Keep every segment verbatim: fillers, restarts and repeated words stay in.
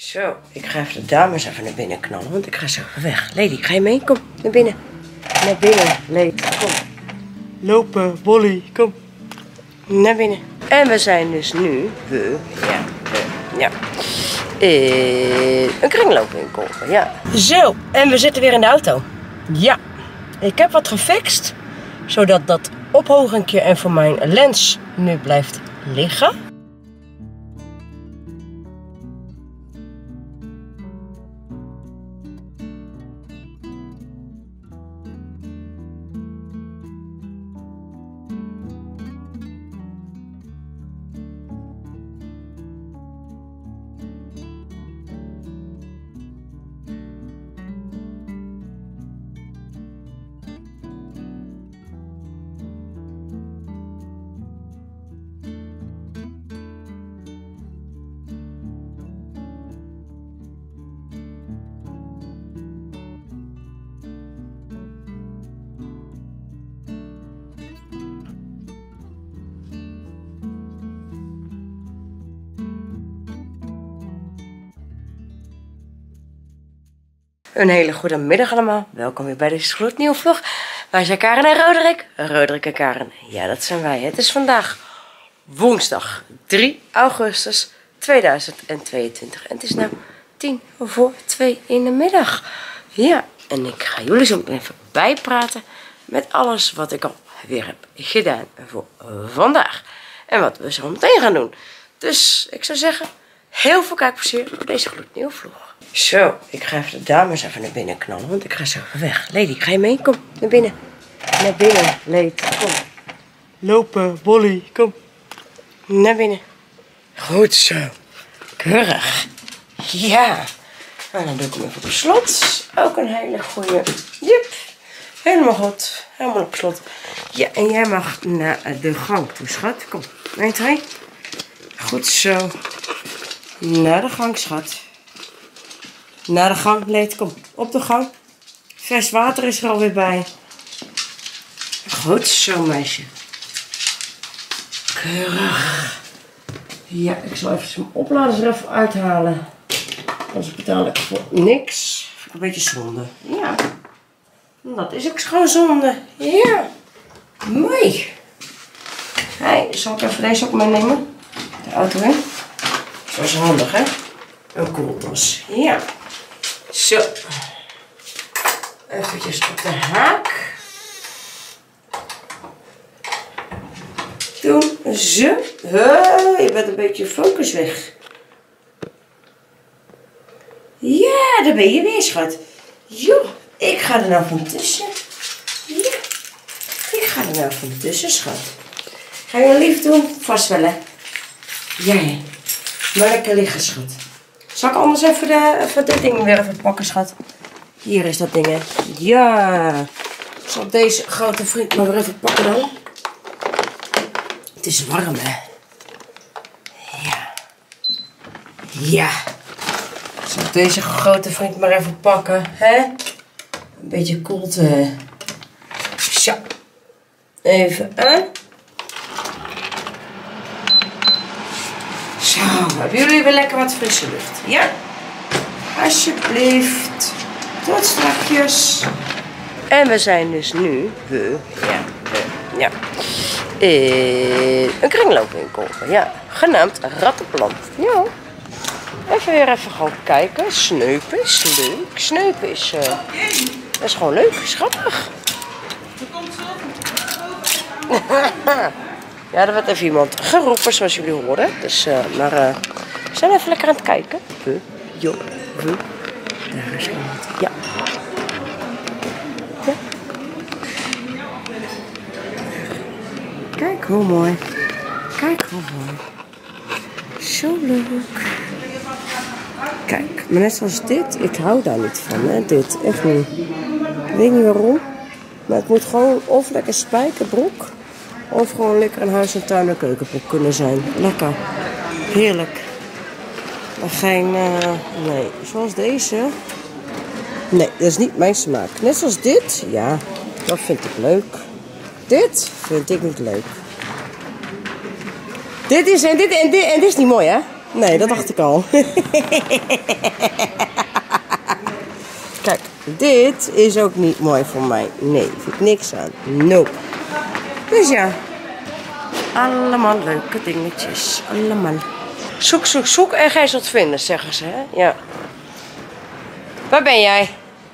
Zo, ik ga even de dames even naar binnen knallen, want ik ga zo weg. Lady, ga je mee? Kom, naar binnen. Naar binnen, Lady, kom. Lopen, Bolly, kom. Naar binnen. En we zijn dus nu, we, ja, we, ja, in een kringloopwinkel, ja. Zo, en we zitten weer in de auto. Ja, ik heb wat gefixt, zodat dat ophogingje en voor mijn lens nu blijft liggen. Een hele goede middag allemaal. Welkom weer bij deze gloednieuwe vlog. Wij zijn Karen en Roderick. Roderick en Karen. Ja, dat zijn wij. Het is vandaag woensdag drie augustus tweeduizend tweeëntwintig. En het is nu tien voor twee in de middag. Ja, en ik ga jullie zo even bijpraten met alles wat ik al weer heb gedaan voor vandaag. En wat we zo meteen gaan doen. Dus ik zou zeggen, heel veel kijkplezier voor deze gloednieuwe vlog. Zo, ik ga even de dames even naar binnen knallen, want ik ga zo weg. Lady, ga je mee? Kom, naar binnen. Naar binnen, Lady, kom. Lopen, Bolly, kom. Naar binnen. Goed zo. Keurig. Ja. En dan doe ik hem even op slot. Ook een hele goede. Jep. Helemaal goed. Helemaal op slot. Ja, en jij mag naar de gang toe, schat. Kom. één, twee. Goed zo. Naar de gang, schat. Naar de gang, Leed, kom. Op de gang. Vers water is er alweer bij. Goed zo, meisje. Keurig. Ja, ik zal even zijn opladers er even uithalen. Anders betaal ik voor niks. Een beetje zonde. Ja. Dat is ook gewoon zonde. Ja. Mooi. Hey, zal ik even deze ook meenemen? De auto in. Zo is handig, hè? Een koeltas. Ja. Zo. Eventjes op de haak. Doen. Zo. Oh, je bent een beetje focus weg. Ja, daar ben je weer, schat. Joh, ik ga er nou van tussen. Ja. Ik ga er nou van tussen, schat. Ga je lief doen? Vast wel, hè? Jij. Maar lekker liggen, schat. Zal ik anders even, de, even dit ding weer even pakken, schat? Hier is dat ding, hè. Ja. Ik zal deze grote vriend maar weer even pakken dan. Het is warm, hè. Ja. Ja. Ik zal deze grote vriend maar even pakken, hè. Een beetje koelte. Zo. Even aan. Zo, hebben jullie weer lekker wat frisse lucht? Ja? Alsjeblieft. Tot strakjes. En we zijn dus nu, we, ja, we, ja, in een kringloopwinkel. Ja, genaamd Rattenplant. Ja. Even weer even gaan kijken. Sneupen is leuk. Sneupen is, uh, dat is gewoon leuk, schattig. Ja, er werd even iemand geroepen, zoals jullie horen. Dus, uh, maar uh, we zijn even lekker aan het kijken. We, joh, we. Daar is iemand. Ja. Ja. Kijk hoe mooi. Kijk hoe mooi. Zo leuk. Kijk, maar net zoals dit, ik hou daar niet van, hè. Dit, echt niet. Ik weet niet waarom. Maar het moet gewoon of lekker spijkerbroek. Of gewoon lekker een huis- en tuin- en keukenbroek kunnen zijn. Lekker. Heerlijk. Maar geen, uh, nee, zoals deze. Nee, dat is niet mijn smaak. Net zoals dit, ja, dat vind ik leuk. Dit vind ik niet leuk. Dit is, en dit, en dit, en dit is niet mooi, hè? Nee, dat dacht ik al. Kijk, dit is ook niet mooi voor mij. Nee, vind ik niks aan. Nope. Dus ja, allemaal leuke dingetjes. Allemaal. Zoek, zoek, zoek en gij zult vinden, zeggen ze, hè? Ja. Waar ben jij?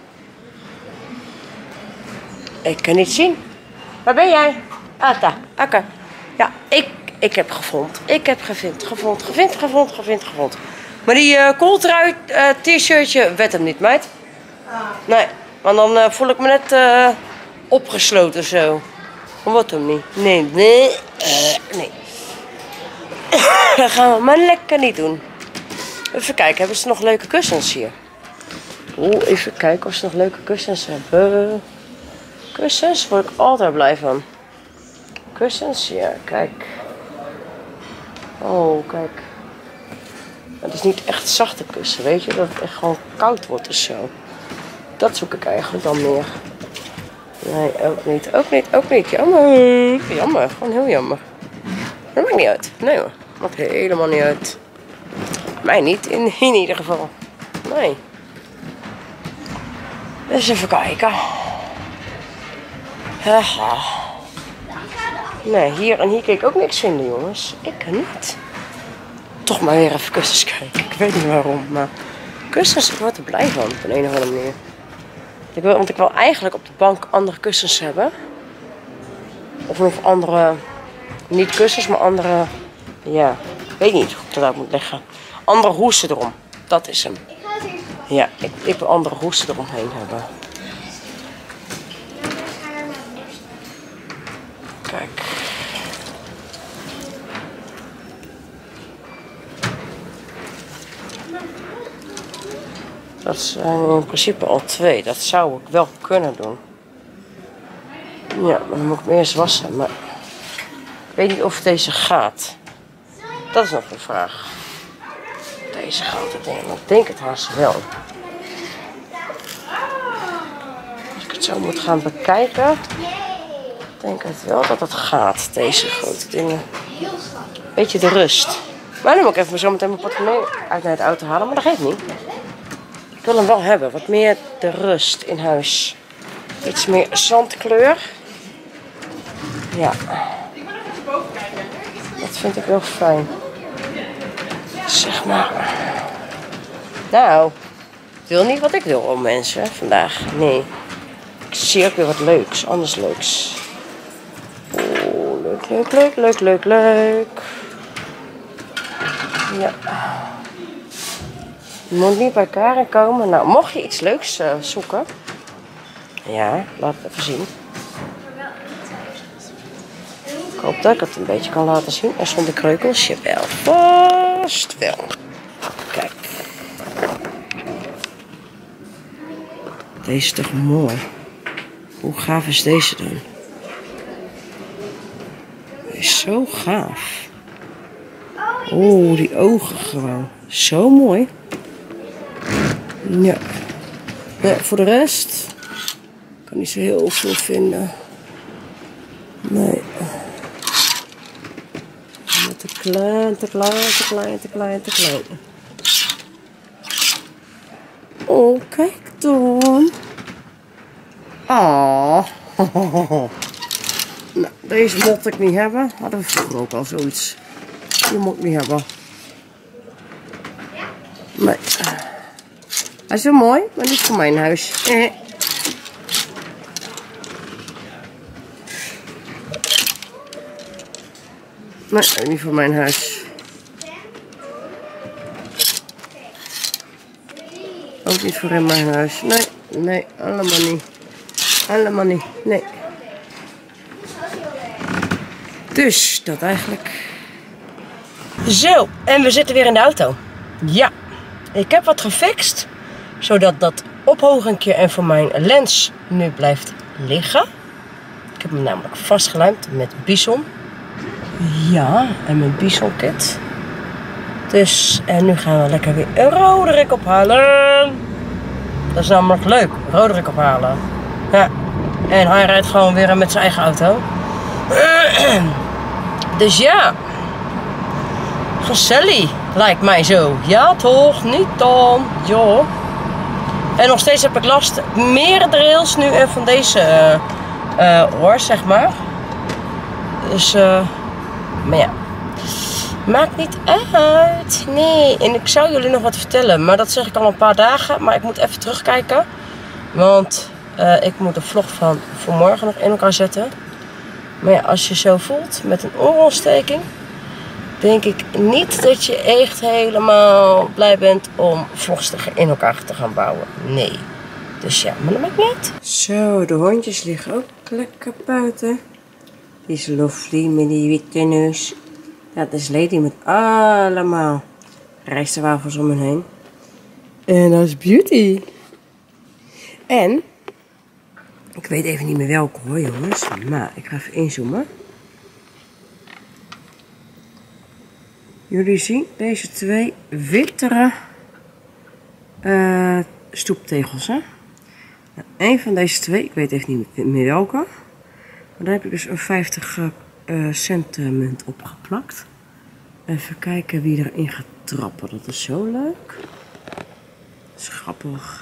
Ik kan niet zien. Waar ben jij? Ah, daar. Oké. Ja, ik, ik heb gevonden. Ik heb gevonden, gevonden, gevonden, gevonden, gevonden, gevonden. Maar die uh, kooltrui uh, t-shirtje werd hem niet, meid. Nee, want dan uh, voel ik me net uh, opgesloten zo. Dan wordt hem niet. Nee, nee, uh, nee. Dat gaan we maar lekker niet doen. Even kijken, hebben ze nog leuke kussens hier? Oeh, even kijken of ze nog leuke kussens hebben. Kussens word ik altijd blij van. Kussens, ja, kijk. Oh, kijk. Het is niet echt zachte kussen, weet je? Dat het echt gewoon koud wordt of zo. Dat zoek ik eigenlijk dan meer. Nee, ook niet. Ook niet, ook niet. Jammer. Jammer, gewoon heel jammer. Dat maakt niet uit. Nee hoor, maakt helemaal niet uit. Mij niet, in, in ieder geval. Nee. Dus even kijken. Haha. Nee, hier en hier kan ik ook niks vinden, jongens. Ik kan niet. Toch maar weer even kussens kijken. Ik weet niet waarom, maar kussens, ik word er blij van, op een, een of andere manier. Ik wil, want ik wil eigenlijk op de bank andere kussens hebben. Of nog andere, niet kussens, maar andere, ja, ik weet niet hoe ik dat uit moet leggen. Andere hoesen erom, dat is hem. Ja, ik, ik wil andere hoesen eromheen hebben. Kijk. Dat zijn in principe al twee. Dat zou ik wel kunnen doen. Ja, maar dan moet ik hem eerst wassen. Maar ik weet niet of deze gaat. Dat is nog een vraag. Deze gaat het in. Ik denk het haast wel. Als ik het zo moet gaan bekijken. Denk het wel dat het gaat, deze grote dingen. Beetje de rust. Maar dan moet ik even zo meteen mijn portemonnee uit naar het auto halen, maar dat geeft niet. Ik wil hem wel hebben, wat meer de rust in huis. Iets meer zandkleur. Ja. Dat vind ik wel fijn. Zeg maar. Nou, ik wil niet wat ik wil om mensen vandaag. Nee. Ik zie ook weer wat leuks, anders leuks. Oh, leuk, leuk, leuk, leuk, leuk, leuk. Ja. Je moet niet bij elkaar komen. Nou, mocht je iets leuks uh, zoeken. Ja, laat het even zien. Ik hoop dat ik het een beetje kan laten zien. En zonder kreukels, jawel. Vast wel. Kijk. Deze is toch mooi. Hoe gaaf is deze dan? Hij is zo gaaf. Oeh, die ogen gewoon. Zo mooi. Ja. Ja, voor de rest kan niet zo heel veel vinden. Nee. Te klein, te klein, te klein, te klein, te klein. Oh, kijk dan. Ah. Nou, deze mocht ik niet hebben. Hadden we vroeger ook al zoiets. Die moet ik niet hebben. Nee. Hij is wel mooi, maar niet voor mijn huis. Eh. Nee, niet voor mijn huis. Ook niet voor in mijn huis. Nee, nee, allemaal niet. Helemaal niet, nee. Dus, dat eigenlijk. Zo, en we zitten weer in de auto. Ja, ik heb wat gefixt. Zodat dat ophogingje en voor mijn lens nu blijft liggen. Ik heb hem namelijk vastgelijmd met bison. Ja, en mijn bison kit. Dus, en nu gaan we lekker weer een Roderick ophalen. Dat is namelijk leuk, Roderick ophalen. Ja, en hij rijdt gewoon weer met zijn eigen auto. Dus ja, gezellig. Lijkt mij zo. Ja toch? Niet dan. Joh. En nog steeds heb ik last. Meerdere rails nu en van deze uh, uh, oor, zeg maar. Dus, uh, maar ja. Maakt niet uit. Nee. En ik zou jullie nog wat vertellen. Maar dat zeg ik al een paar dagen. Maar ik moet even terugkijken. Want uh, ik moet de vlog van vanmorgen nog in elkaar zetten. Maar ja, als je zo voelt met een oorontsteking, denk ik niet dat je echt helemaal blij bent om vlogs in elkaar te gaan bouwen. Nee. Dus ja, maar dat maakt niet uit. Zo, de hondjes liggen ook lekker buiten. Die is Lovely met die witte neus. Ja, dat is Lady met allemaal rijstwafels om me heen. En dat is Beauty. En, ik weet even niet meer welke hoor jongens. Maar ik ga even inzoomen. Jullie zien deze twee wittere uh, stoeptegels. Hè? Nou, een van deze twee, ik weet even niet meer welke. Maar daar heb ik dus een vijftig uh, cent munt op geplakt. Even kijken wie erin gaat trappen. Dat is zo leuk. Dat is grappig.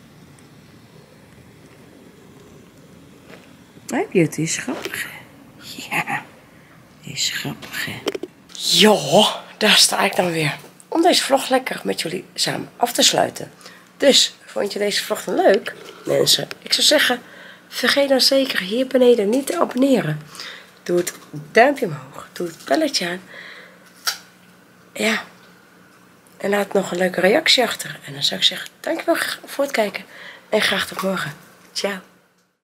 Hey, Beauty is grappig. Ja, die is grappig hè. Jo, daar sta ik dan weer. Om deze vlog lekker met jullie samen af te sluiten. Dus, vond je deze vlog dan leuk? Mensen, ik zou zeggen, vergeet dan zeker hier beneden niet te abonneren. Doe het duimpje omhoog. Doe het belletje aan. Ja. En laat nog een leuke reactie achter. En dan zou ik zeggen, dankjewel voor het kijken. En graag tot morgen. Ciao.